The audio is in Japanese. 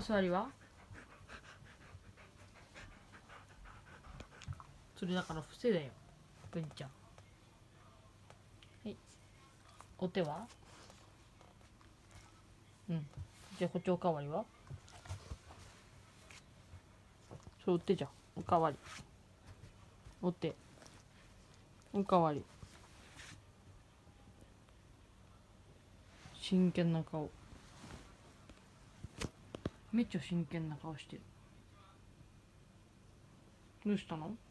座りはそれだから伏せだよ、文ちゃん。はい。お手はうん。じゃあこっちおかわりはそう、お手じゃん。おかわり。お手。おかわり。真剣な顔。めっちゃ真剣な顔してる。どうしたの？